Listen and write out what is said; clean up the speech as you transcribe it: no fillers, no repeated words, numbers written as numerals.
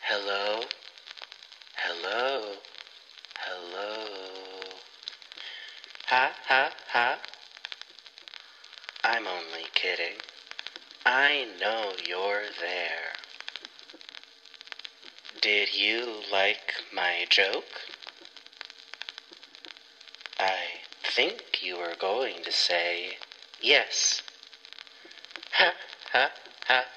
Hello? Hello? Hello? Ha ha ha? I'm only kidding. I know you're there. Did you like my joke? I think you were going to say yes. Ha ha ha